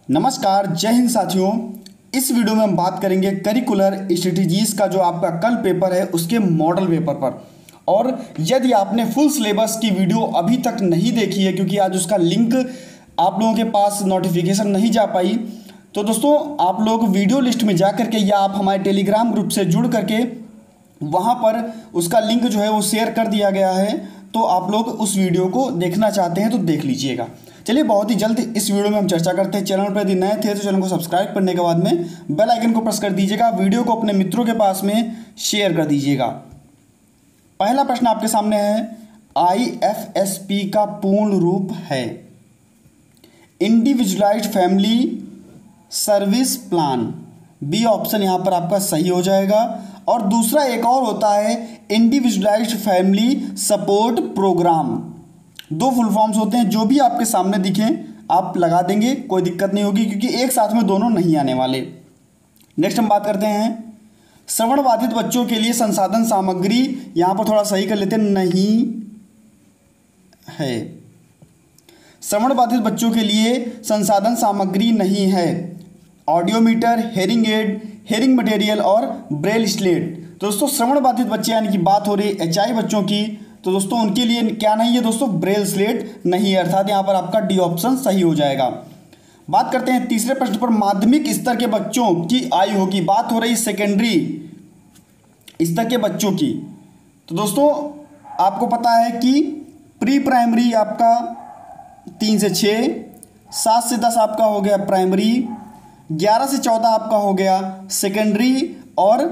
नमस्कार, जय हिंद साथियों। इस वीडियो में हम बात करेंगे करिकुलर स्ट्रेटजीज का जो आपका कल पेपर है उसके मॉडल पेपर पर। और यदि आपने फुल सिलेबस की वीडियो अभी तक नहीं देखी है, क्योंकि आज उसका लिंक आप लोगों के पास नोटिफिकेशन नहीं जा पाई, तो दोस्तों आप लोग वीडियो लिस्ट में जा करके या आप हमारे टेलीग्राम ग्रुप से जुड़ करके वहाँ पर उसका लिंक जो है वो शेयर कर दिया गया है। तो आप लोग उस वीडियो को देखना चाहते हैं तो देख लीजिएगा। चलिए बहुत ही जल्द इस वीडियो में हम चर्चा करते हैं। चैनल पर यदि नए थे तो चैनल को सब्सक्राइब करने के बाद में बेल आइकन को प्रेस कर दीजिएगा। वीडियो को अपने मित्रों के पास में शेयर कर दीजिएगा। पहला प्रश्न आपके सामने है, IFSP का पूर्ण रूप है individualised family service plan. B option यहाँ पर आपका सही हो जाएगा। और दूसरा एक और होता है इंडिविजुअलाइज्ड फैमिली सपोर्ट प्रोग्राम। दो फुल फॉर्म्स होते हैं, जो भी आपके सामने दिखें आप लगा देंगे, कोई दिक्कत नहीं होगी, क्योंकि एक साथ में दोनों नहीं आने वाले। नेक्स्ट हम बात करते हैं श्रवण बाधित बच्चों के लिए संसाधन सामग्री। यहां पर थोड़ा सही कर लेते हैं, नहीं है। श्रवण बाधित बच्चों के लिए संसाधन सामग्री नहीं है। Audiometer, hearing aid, hearing material और ब्रेल स्लेट। दोस्तों श्रवण बाधित बच्चे यानी कि बात हो रही है HI बच्चों की, तो दोस्तों उनके लिए क्या नहीं है दोस्तों, ब्रेल स्लेट नहीं है, अर्थात यहाँ पर आपका डी ऑप्शन सही हो जाएगा। बात करते हैं तीसरे प्रश्न पर, माध्यमिक स्तर के बच्चों की आयु होगी। बात हो रही सेकेंडरी स्तर के बच्चों की। तो दोस्तों आपको पता है कि प्री प्राइमरी आपका 3 से 6, 7 से 10 आपका हो गया प्राइमरी, 11 से 14 आपका हो गया सेकेंडरी, और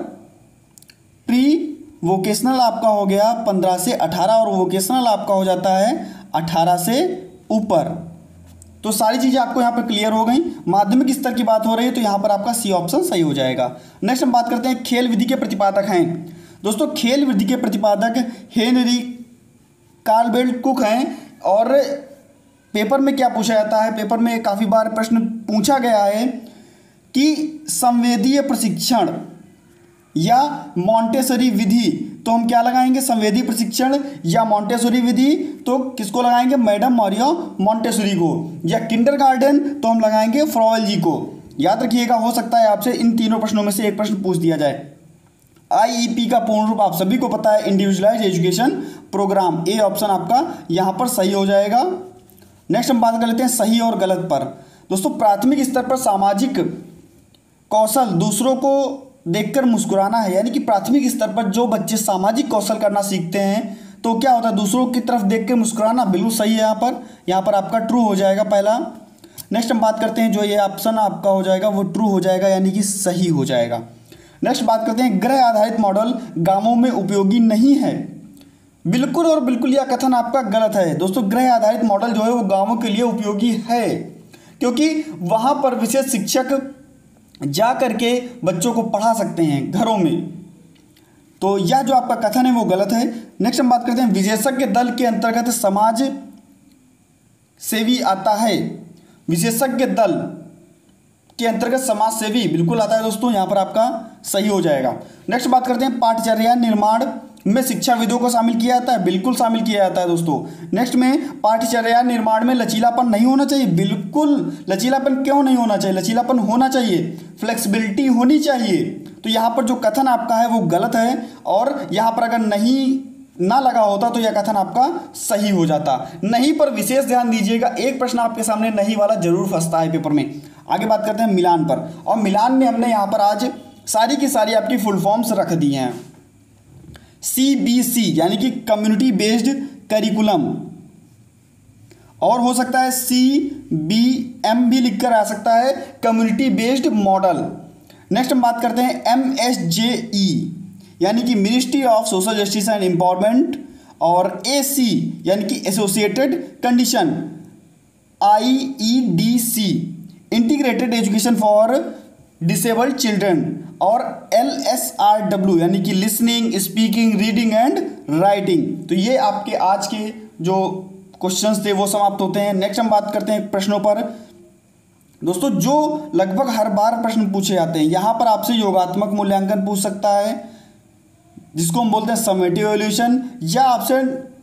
प्री वोकेशनल आपका हो गया 15 से 18, और वोकेशनल आपका हो जाता है 18 से ऊपर। तो सारी चीज़ें आपको यहाँ पर क्लियर हो गई। माध्यमिक स्तर की बात हो रही है तो यहाँ पर आपका सी ऑप्शन सही हो जाएगा। नेक्स्ट हम बात करते हैं खेल विधि के प्रतिपादक हैं। दोस्तों खेल विधि के प्रतिपादक हेनरी कार्लबेल्ट कुक हैं। और पेपर में क्या पूछा जाता है, पेपर में काफ़ी बार प्रश्न पूछा गया है कि संवेदीय प्रशिक्षण या मॉन्टेसरी विधि, तो हम क्या लगाएंगे, संवेदी प्रशिक्षण या मॉन्टेसरी विधि, तो किसको लगाएंगे, मैडम मरिया मॉन्टेसरी को। या किंडरगार्टन, तो हम लगाएंगे फ्रॉवेल जी को। याद रखिएगा, हो सकता है आपसे इन तीनों प्रश्नों में से एक प्रश्न पूछ दिया जाए। IEP का पूर्ण रूप आप सभी को पता है, individualised education program. A option आपका यहाँ पर सही हो जाएगा। नेक्स्ट हम बात कर लेते हैं सही और गलत पर। दोस्तों प्राथमिक स्तर पर सामाजिक कौशल दूसरों को देखकर मुस्कुराना है, यानी कि प्राथमिक स्तर पर जो बच्चे सामाजिक कौशल करना सीखते हैं तो क्या होता है, दूसरों की तरफ देखकर मुस्कुराना, बिल्कुल सही है। यहाँ पर आपका ट्रू हो जाएगा पहला। नेक्स्ट हम बात करते हैं, जो ये ऑप्शन आपका हो जाएगा वो ट्रू हो जाएगा, यानी कि सही हो जाएगा। नेक्स्ट बात करते हैं ग्रह आधारित मॉडल गाँवों में उपयोगी नहीं है। बिल्कुल और बिल्कुल यह कथन आपका गलत है। दोस्तों ग्रह आधारित मॉडल जो है वो गाँवों के लिए उपयोगी है, क्योंकि वहाँ पर विशेष शिक्षक जा करके बच्चों को पढ़ा सकते हैं घरों में। तो यह जो आपका कथन है वो गलत है। नेक्स्ट हम बात करते हैं विशेषज्ञ दल के अंतर्गत समाज सेवी आता है। विशेषज्ञ दल के अंतर्गत समाज सेवी बिल्कुल आता है दोस्तों, यहाँ पर आपका सही हो जाएगा। नेक्स्ट बात करते हैं पाठचर्या निर्माण में शिक्षाविदों को शामिल किया जाता है, बिल्कुल शामिल किया जाता है दोस्तों। नेक्स्ट में पाठचर्या निर्माण में लचीलापन नहीं होना चाहिए, बिल्कुल लचीलापन क्यों नहीं होना चाहिए, लचीलापन होना चाहिए, फ्लेक्सिबिलिटी होनी चाहिए। तो यहाँ पर जो कथन आपका है वो गलत है, और यहाँ पर अगर नहीं ना लगा होता तो यह कथन आपका सही हो जाता। नहीं पर विशेष ध्यान दीजिएगा, एक प्रश्न आपके सामने नहीं वाला जरूर फंसता है पेपर में। आगे बात करते हैं मिलान पर, और मिलान में हमने यहाँ पर आज सारी की सारी आपकी फुल फॉर्म्स रख दी हैं। CBC यानी कि कम्युनिटी बेस्ड करिकुलम, और हो सकता है CBM भी लिखकर आ सकता है, कम्युनिटी बेस्ड मॉडल। नेक्स्ट हम बात करते हैं MSJE यानी कि ministry of social justice and empowerment, और AC यानी कि associated condition, IEDC integrated education for disabled children, और LSRW यानी कि listening, speaking, reading and writing. तो ये आपके आज के जो क्वेश्चंस थे वो समाप्त होते हैं। नेक्स्ट हम बात करते हैं प्रश्नों पर। दोस्तों जो लगभग हर बार प्रश्न पूछे जाते हैं, यहाँ पर आपसे योगात्मक मूल्यांकन पूछ सकता है, जिसको हम बोलते हैं समेटिव इवैल्यूएशन, या आपसे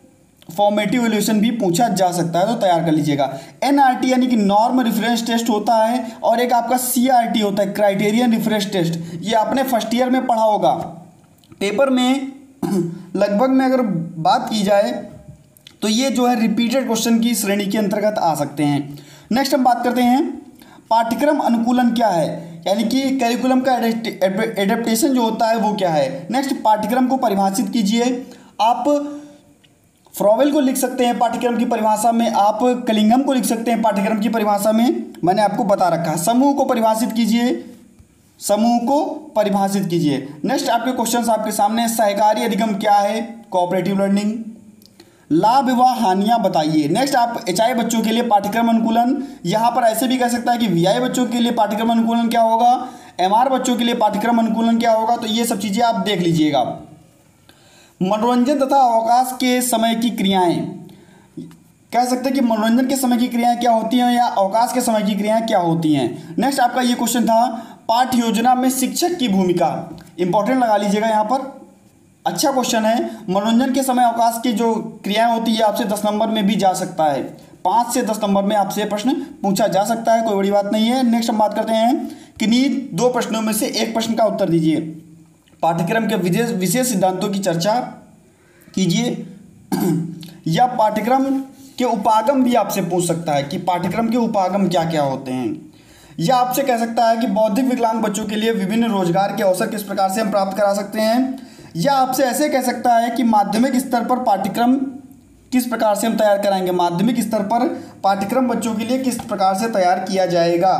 फॉर्मेटिव इवैल्यूएशन भी पूछा जा सकता है, तो तैयार कर लीजिएगा। एनआरटी यानी कि नॉर्म रेफरेंस टेस्ट होता है, और एक आपका सीआरटी होता है, क्राइटेरियन रेफरेंस टेस्ट। ये आपने फर्स्ट ईयर में पढ़ा होगा। पेपर में लगभग में अगर बात की जाए तो ये जो है रिपीटेड क्वेश्चन की श्रेणी के अंतर्गत आ सकते हैं। नेक्स्ट हम बात करते हैं पाठ्यक्रम अनुकूलन क्या है, यानी कि करिकुलम का एडेप्टेशन जो होता है वो क्या है। नेक्स्ट पाठ्यक्रम को परिभाषित कीजिए। आप फ्रॉवेल को लिख सकते हैं पाठ्यक्रम की परिभाषा में, आप कलिंगम को लिख सकते हैं पाठ्यक्रम की परिभाषा में, मैंने आपको बता रखा है। समूह को परिभाषित कीजिए, समूह को परिभाषित कीजिए। नेक्स्ट आपके क्वेश्चंस आपके सामने, सहकारी अधिगम क्या है, कोऑपरेटिव लर्निंग। लाभ व हानियां बताइए। नेक्स्ट आप एचआई बच्चों के लिए पाठ्यक्रम अनुकूलन, यहाँ पर ऐसे भी कह सकता है कि वीआई बच्चों के लिए पाठ्यक्रम अनुकूलन क्या होगा, एमआर बच्चों के लिए पाठ्यक्रम अनुकूलन क्या होगा, तो ये सब चीज़ें आप देख लीजिएगा। मनोरंजन तथा अवकाश के समय की क्रियाएं, कह सकते हैं कि मनोरंजन के समय की क्रियाएं क्या होती हैं या अवकाश के समय की क्रियाएं क्या होती हैं। नेक्स्ट आपका ये क्वेश्चन था, पाठ्य योजना में शिक्षक की भूमिका, इंपॉर्टेंट लगा लीजिएगा यहाँ पर, अच्छा क्वेश्चन है। मनोरंजन के समय अवकाश की जो क्रियाएं होती है आपसे 10 नंबर में भी जा सकता है, 5 से 10 नंबर में आपसे प्रश्न पूछा जा सकता है, कोई बड़ी बात नहीं है। नेक्स्ट हम बात करते हैं किन्हीं 2 प्रश्नों में से एक प्रश्न का उत्तर दीजिए। पाठ्यक्रम के विशेष सिद्धांतों की चर्चा कीजिए, या पाठ्यक्रम के उपागम भी आपसे पूछ सकता है कि पाठ्यक्रम के उपागम क्या क्या होते हैं, या आपसे कह सकता है कि बौद्धिक विकलांग बच्चों के लिए विभिन्न रोजगार के अवसर किस प्रकार से हम प्राप्त करा सकते हैं, या आपसे ऐसे कह सकता है कि माध्यमिक स्तर पर पाठ्यक्रम किस प्रकार से हम तैयार कराएंगे, माध्यमिक स्तर पर पाठ्यक्रम बच्चों के लिए किस प्रकार से तैयार किया जाएगा।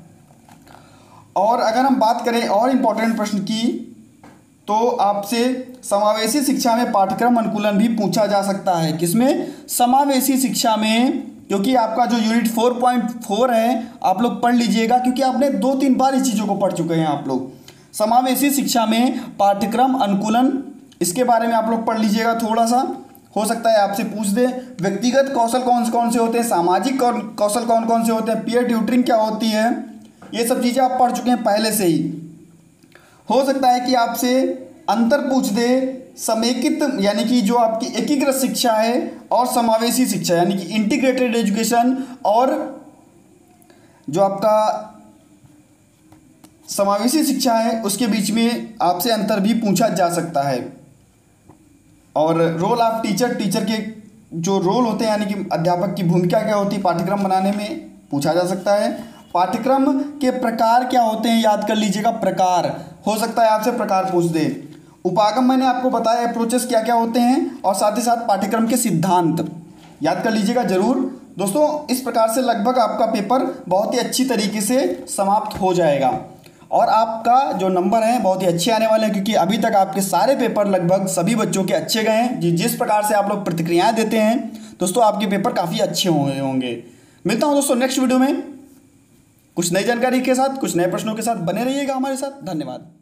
और अगर हम बात करें और इम्पोर्टेंट प्रश्न की, तो आपसे समावेशी शिक्षा में पाठ्यक्रम अनुकूलन भी पूछा जा सकता है। किसमें, समावेशी शिक्षा में, क्योंकि आपका जो यूनिट 4.4 है आप लोग पढ़ लीजिएगा, क्योंकि आपने 2-3 बार इस चीज़ों को पढ़ चुके हैं आप लोग। समावेशी शिक्षा में पाठ्यक्रम अनुकूलन, इसके बारे में आप लोग पढ़ लीजिएगा थोड़ा सा, हो सकता है आपसे पूछ दे। व्यक्तिगत कौशल कौन से होते हैं, सामाजिक कौशल कौन कौन से होते हैं, पीयर ट्यूटरिंग क्या होती है, ये सब चीज़ें आप पढ़ चुके हैं पहले से ही। हो सकता है कि आपसे अंतर पूछ दे समेकित, यानी कि जो आपकी एकीकृत शिक्षा है, और समावेशी शिक्षा यानी कि इंटीग्रेटेड एजुकेशन, और जो आपका समावेशी शिक्षा है उसके बीच में आपसे अंतर भी पूछा जा सकता है। और रोल ऑफ टीचर, टीचर के जो रोल होते हैं यानी कि अध्यापक की भूमिका क्या होती है पाठ्यक्रम बनाने में, पूछा जा सकता है। पाठ्यक्रम के प्रकार क्या होते हैं, याद कर लीजिएगा, प्रकार, हो सकता है आपसे प्रकार पूछ दे। उपागम मैंने आपको बताया अप्रोचेस क्या क्या होते हैं, और साथ ही साथ पाठ्यक्रम के सिद्धांत याद कर लीजिएगा जरूर। दोस्तों इस प्रकार से लगभग आपका पेपर बहुत ही अच्छी तरीके से समाप्त हो जाएगा, और आपका जो नंबर है बहुत ही अच्छे आने वाले हैं, क्योंकि अभी तक आपके सारे पेपर लगभग सभी बच्चों के अच्छे गए हैं। जिस प्रकार से आप लोग प्रतिक्रियाएं देते हैं दोस्तों, आपके पेपर काफ़ी अच्छे होंगे। मिलता हूं दोस्तों नेक्स्ट वीडियो में कुछ नई जानकारी के साथ, कुछ नए प्रश्नों के साथ। बने रहिएगा हमारे साथ। धन्यवाद।